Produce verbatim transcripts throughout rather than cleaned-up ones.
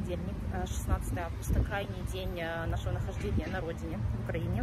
понедельник, шестнадцатое августа, крайний день нашего нахождения на родине, в Украине.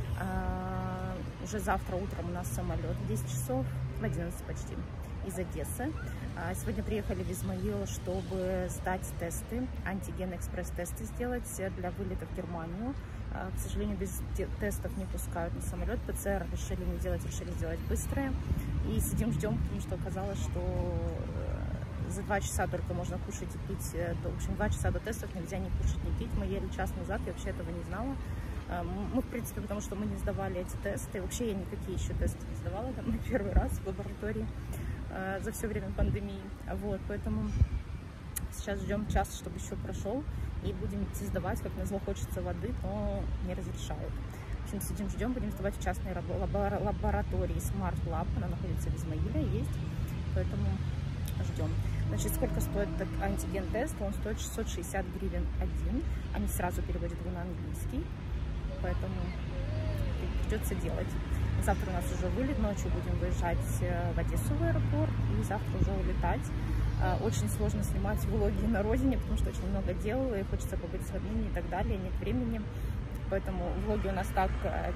Уже завтра утром у нас самолет в десять часов, в одиннадцать почти, из Одессы. Сегодня приехали в Измаил, чтобы сдать тесты, антиген-экспресс-тесты сделать для вылета в Германию. К сожалению, без тестов не пускают на самолет. ПЦР решили не делать, решили сделать быстрые. И сидим, ждем, потому что оказалось, что за два часа только можно кушать и пить. В общем, два часа до тестов нельзя ни кушать, ни пить. Мы ели час назад, я вообще этого не знала. Мы, в принципе, потому что мы не сдавали эти тесты. Вообще я никакие еще тесты не сдавала, там, на первый раз в лаборатории за все время пандемии. Вот, поэтому сейчас ждем час, чтобы еще прошел. И будем идти сдавать, как назло хочется воды, но не разрешают. В общем, сидим, ждем, будем сдавать в частной лаборатории Smart Lab. Она находится в Измаиле, есть, поэтому ждем. Значит, сколько стоит антиген-тест? Он стоит шестьсот шестьдесят гривен один. Они сразу переводят его на английский, поэтому придется делать. Завтра у нас уже вылет, ночью будем выезжать в Одессу в аэропорт и завтра уже улетать. Очень сложно снимать влоги на родине, потому что очень много дел, и хочется побыть с родными и так далее, нет времени. Поэтому влоги у нас так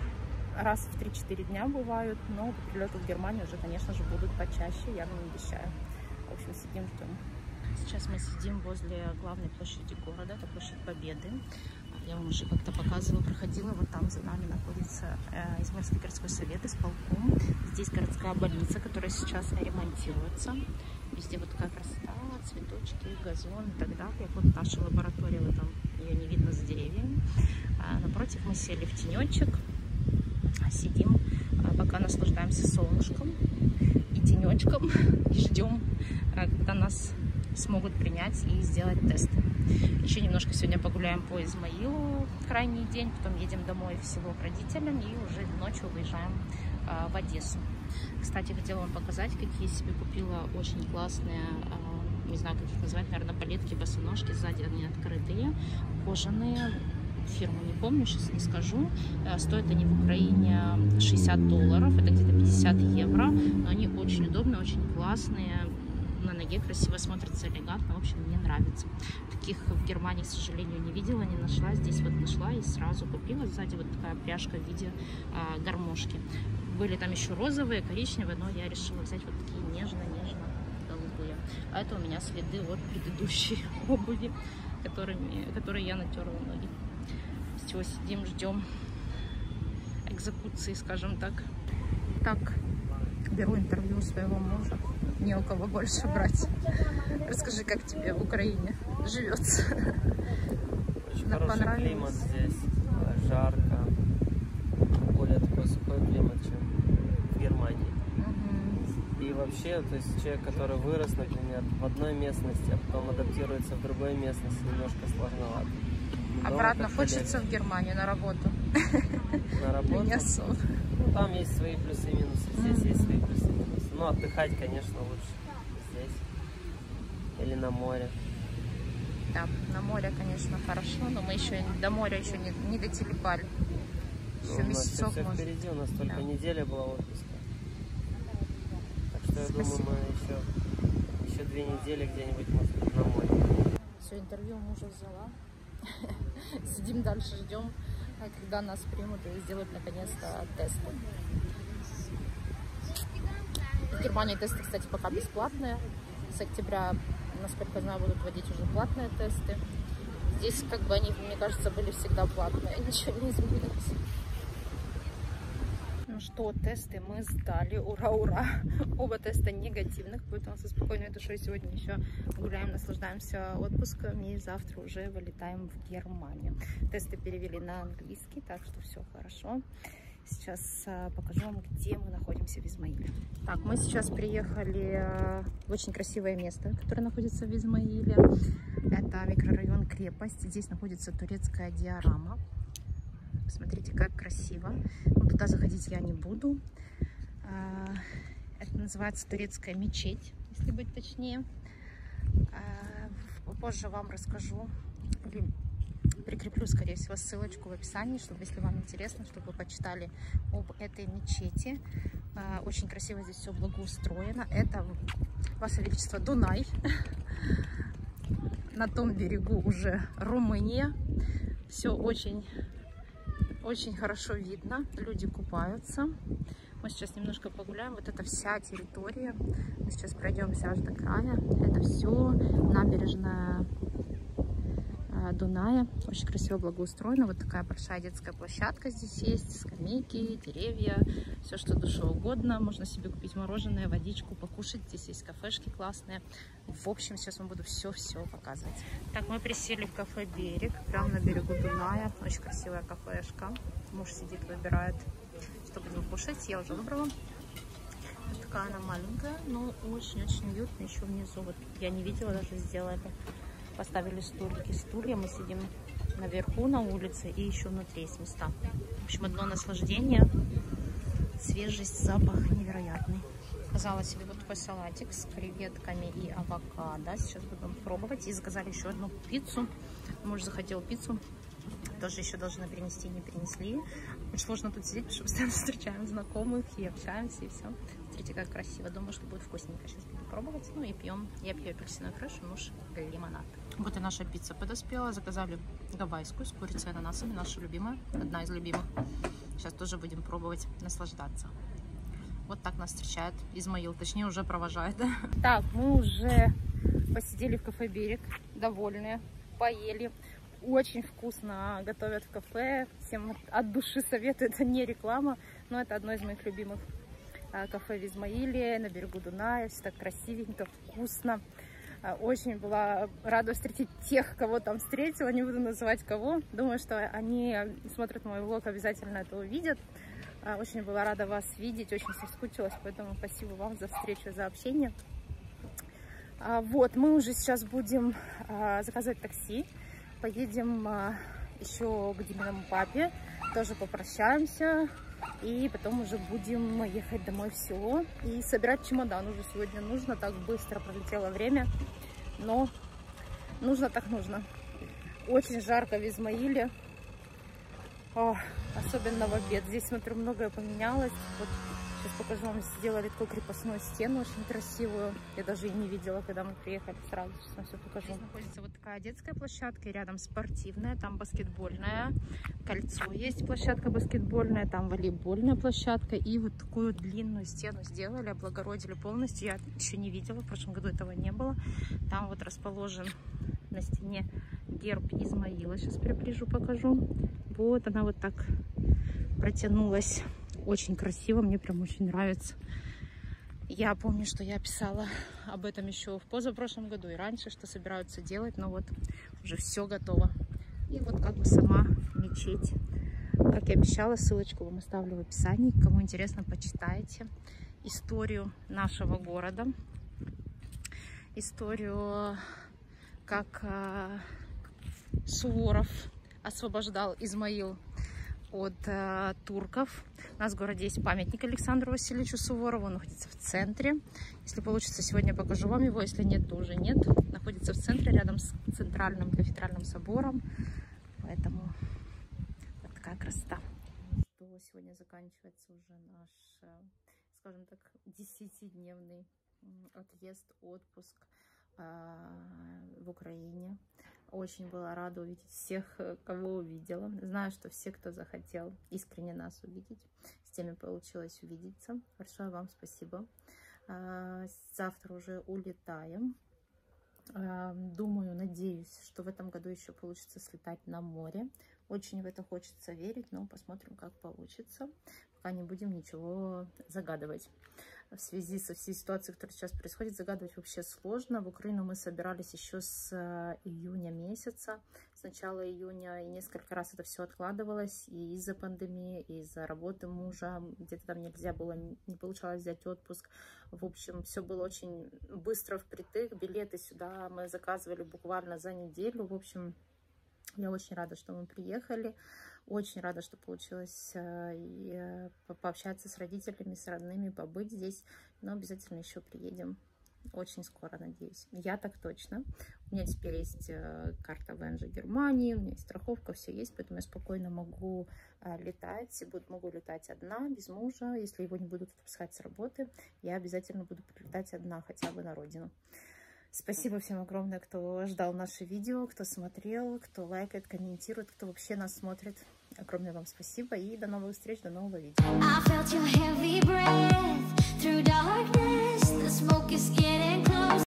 раз в три-четыре дня бывают, но по прилету в Германию уже, конечно же, будут почаще, я вам обещаю. В общем, сидим, ждем. Сейчас мы сидим возле главной площади города, это площадь Победы. Я вам уже как-то показывала, проходила, вот там за нами находится э, Измаильский городской совет, исполком. Здесь городская больница, которая сейчас ремонтируется. Везде вот такая красота, цветочки, газон и так далее. Вот наша лаборатория, вот там ее не видно за деревьями. А напротив мы сели в тенечек, сидим, а пока наслаждаемся солнышком и тенечком, и ждем, когда нас смогут принять и сделать тест. Еще немножко сегодня погуляем по Измаилу крайний день, потом едем домой в село к родителям и уже ночью выезжаем а, в Одессу. Кстати, хотела вам показать, какие себе купила очень классные, а, не знаю, как их назвать, наверное, палетки, босоножки. Сзади они открытые, кожаные. Фирму не помню, сейчас не скажу. Стоят они в Украине шестьдесят долларов, это где-то пятьдесят евро. Но они очень удобные, очень классные. На ноге красиво смотрится, элегантно. В общем, мне нравится. Таких в Германии, к сожалению, не видела, не нашла. Здесь вот нашла и сразу купила. Сзади вот такая пряжка в виде а, гармошки. Были там еще розовые, коричневые, но я решила взять вот такие нежно-нежно-голубые. А это у меня следы от предыдущей обуви, которыми, которые я натерла ноги. Все, сидим, ждем экзекуции, скажем так. Так, беру интервью у своего мужа. Не у кого больше брать. Расскажи, как тебе в Украине живется? Очень хороший климат здесь, жарко, более такой сухой климат, чем в Германии. Угу. И вообще, то есть человек, который вырос, например, в одной местности, а потом адаптируется в другой местности, немножко сложновато. Обратно хочется в Германию на работу? На работу? Не особо. Ну, там есть свои плюсы и минусы, здесь есть свои плюсы и минусы. Ну, отдыхать, конечно, лучше здесь или на море. Да, на море, конечно, хорошо, но мы еще до моря еще не, не дотелепали. Еще ну, месяцок все может. Впереди, у нас только да. неделя была отпуска. Так что я Спасибо. думаю, мы еще, еще две недели где-нибудь, может быть, на море. Все, интервью мужа взяла. Сидим дальше, ждем, когда нас примут и сделают наконец-то тесты. В Германии тесты, кстати, пока бесплатные. С октября, насколько я знаю, будут вводить уже платные тесты. Здесь, как бы, они, мне кажется, были всегда платные. Ничего не изменилось. Ну что, тесты мы сдали. Ура, ура! Оба теста негативных, поэтому со спокойной душой сегодня еще гуляем, наслаждаемся отпуском и завтра уже вылетаем в Германию. Тесты перевели на английский, так что все хорошо. Сейчас а, покажу вам, где мы находимся в Измаиле. Так, мы сейчас приехали а, в очень красивое место, которое находится в Измаиле. Это микрорайон Крепость. Здесь находится турецкая диорама. Смотрите, как красиво. Но туда заходить я не буду. А, это называется турецкая мечеть, если быть точнее. А, позже вам расскажу. Или прикреплю, скорее всего, ссылочку в описании, чтобы, если вам интересно, чтобы вы почитали об этой мечети. Очень красиво здесь все благоустроено. Это, Ваше Величество, Дунай. на том берегу уже Румыния. Все очень, очень хорошо видно. Люди купаются. Мы сейчас немножко погуляем. Вот это вся территория. Мы сейчас пройдемся аж до края. Это все набережная Дуная. Очень красиво, благоустроено. Вот такая большая детская площадка здесь есть. Скамейки, деревья, все, что душе угодно. Можно себе купить мороженое, водичку, покушать. Здесь есть кафешки классные. В общем, сейчас вам буду все-все показывать. Так, мы присели в кафе «Берег», прямо на берегу Дуная. Очень красивая кафешка. Муж сидит, выбирает, что будем кушать. Я уже выбрала. Такая она маленькая, но очень-очень уютная. Еще внизу, вот я не видела, даже сделали. Поставили столики, стулья, мы сидим наверху на улице и еще внутри есть места. В общем, одно наслаждение, свежесть, запах невероятный. Заказала себе вот такой салатик с креветками и авокадо. Сейчас будем пробовать. И заказали еще одну пиццу. Муж захотел пиццу. Тоже еще должны принести, не принесли. Очень сложно тут сидеть, потому что постоянно встречаем знакомых и общаемся, и все. Смотрите, как красиво. Думаю, что будет вкусненько. Сейчас буду пробовать. Ну и пьем. Я пью апельсиновый фреш, муж лимонад. Вот и наша пицца подоспела. Заказали гавайскую с курицей и ананасами. Наша любимая. Одна из любимых. Сейчас тоже будем пробовать, наслаждаться. Вот так нас встречает Измаил. Точнее, уже провожает. Так, мы уже посидели в кафе «Берег». Довольные. Поели. Очень вкусно готовят в кафе. Всем от души советую. Это не реклама, но это одно из моих любимых кафе в Измаиле, на берегу Дуная. Все так красивенько, вкусно. Очень была рада встретить тех, кого там встретила. Не буду называть кого. Думаю, что они смотрят мой влог, обязательно это увидят. Очень была рада вас видеть. Очень соскучилась. Поэтому спасибо вам за встречу, за общение. Вот, мы уже сейчас будем заказывать такси. Поедем а, еще к Диминому папе, тоже попрощаемся, и потом уже будем ехать домой в село и собирать чемодан. Уже сегодня нужно, так быстро пролетело время, но нужно так нужно. Очень жарко в Измаиле, О, особенно в обед. Здесь, смотрю, многое поменялось. Вот сейчас покажу вам, сделали такую крепостную стену, очень красивую. Я даже и не видела, когда мы приехали сразу. Сейчас вам все покажу. Здесь находится вот такая детская площадка, и рядом спортивная, там баскетбольное кольцо. Есть площадка баскетбольная, там волейбольная площадка. И вот такую длинную стену сделали, облагородили полностью. Я еще не видела, в прошлом году этого не было. Там вот расположен на стене герб Измаила. Сейчас приближу, покажу. Вот она вот так протянулась. Очень красиво, мне прям очень нравится. Я помню, что я писала об этом еще в позапрошлом году и раньше, что собираются делать, но вот уже все готово. И вот как бы сама мечеть. Как я обещала, ссылочку вам оставлю в описании. Кому интересно, почитайте историю нашего города. Историю, как Суворов освобождал Измаил от э, турков. У нас в городе есть памятник Александру Васильевичу Суворову. Он находится в центре. Если получится, сегодня покажу вам его. Если нет, то уже нет. Находится в центре, рядом с центральным кафедральным собором. Поэтому вот такая красота. Что сегодня заканчивается уже наш, скажем так, десятидневный отъезд, отпуск в Украине. Очень была рада увидеть всех, кого увидела. Знаю, что все, кто захотел искренне нас увидеть, с теми получилось увидеться. Большое вам спасибо. Завтра уже улетаем. Думаю, надеюсь, что в этом году еще получится слетать на море. Очень в это хочется верить, но посмотрим, как получится. Пока не будем ничего загадывать. В связи со всей ситуацией, которая сейчас происходит, загадывать вообще сложно. В Украину мы собирались еще с июня месяца, с начала июня, и несколько раз это все откладывалось, и из-за пандемии, и из-за работы мужа, где-то там нельзя было, не получалось взять отпуск. В общем, все было очень быстро впритык, билеты сюда мы заказывали буквально за неделю. В общем, я очень рада, что мы приехали, очень рада, что получилось и пообщаться с родителями, с родными, побыть здесь, но обязательно еще приедем очень скоро, надеюсь. Я так точно. У меня теперь есть карта ВНЖ Германии, у меня есть страховка, все есть, поэтому я спокойно могу летать, могу летать одна, без мужа. Если его не будут отпускать с работы, я обязательно буду прилетать одна, хотя бы на родину. Спасибо всем огромное, кто ждал наши видео, кто смотрел, кто лайкает, комментирует, кто вообще нас смотрит. Огромное вам спасибо и до новых встреч, до нового видео.